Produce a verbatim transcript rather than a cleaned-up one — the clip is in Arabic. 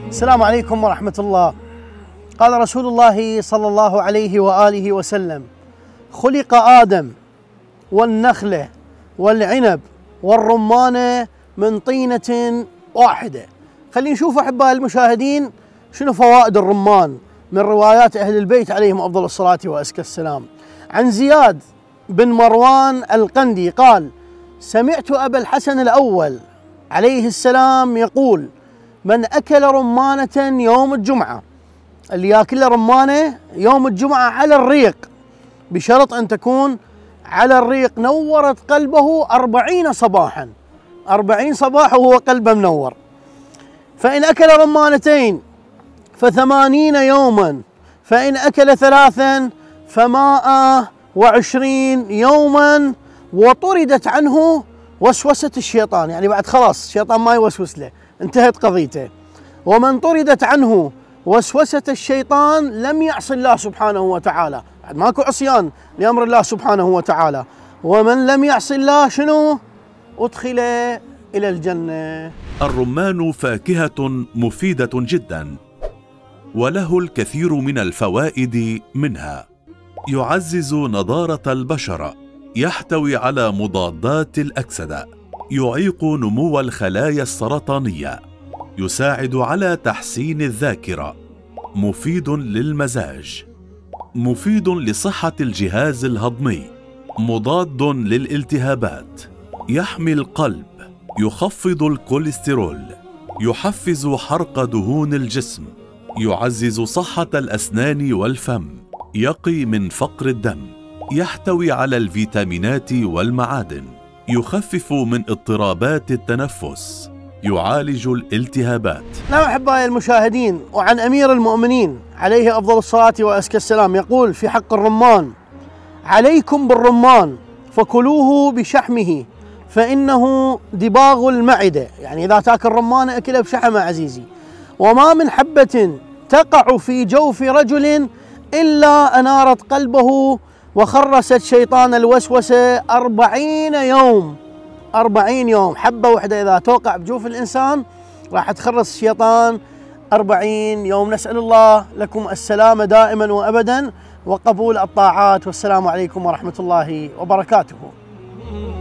السلام عليكم ورحمة الله. قال رسول الله صلى الله عليه وآله وسلم: خلق آدم والنخلة والعنب والرمان من طينة واحدة. خلينا نشوف أحبائي المشاهدين شنو فوائد الرمان من روايات أهل البيت عليهم أفضل الصلاة وأزكى السلام. عن زياد بن مروان القندي قال: سمعت أبا الحسن الأول عليه السلام يقول: من أكل رمانة يوم الجمعة، اللي ياكل رمانة يوم الجمعة على الريق، بشرط أن تكون على الريق، نورت قلبه أربعين صباحا، أربعين صباح وهو قلبه منور. فإن أكل رمانتين فثمانين يوما، فإن أكل ثلاثا فمائة وعشرين يوما، وطردت عنه وسوسة الشيطان. يعني بعد خلاص الشيطان ما يوسوس له، انتهت قضيته. ومن طردت عنه وسوسة الشيطان لم يعص الله سبحانه وتعالى، بعد ماكو عصيان لأمر الله سبحانه وتعالى. ومن لم يعص الله شنو؟ أدخل إلى الجنة. الرمان فاكهة مفيدة جدا، وله الكثير من الفوائد، منها: يعزز نضارة البشرة، يحتوي على مضادات الأكسدة، يعيق نمو الخلايا السرطانية، يساعد على تحسين الذاكرة، مفيد للمزاج، مفيد لصحة الجهاز الهضمي، مضاد للالتهابات، يحمي القلب، يخفض الكوليسترول، يحفز حرق دهون الجسم، يعزز صحة الأسنان والفم، يقي من فقر الدم، يحتوي على الفيتامينات والمعادن، يخفف من اضطرابات التنفس، يعالج الالتهابات. نعم أحبائي المشاهدين، وعن أمير المؤمنين عليه أفضل الصلاة وأزكى السلام يقول في حق الرمان: عليكم بالرمان فكلوه بشحمه فإنه دباغ المعدة. يعني إذا تاكل رمان أكله بشحمه عزيزي. وما من حبة تقع في جوف رجل إلا أنارت قلبه وخرست شيطان الوسوسة أربعين يوم. أربعين يوم، حبة واحدة إذا توقع بجوف الإنسان راح تخرس الشيطان أربعين يوم. نسأل الله لكم السلامة دائما وأبدا وقبول الطاعات، والسلام عليكم ورحمة الله وبركاته.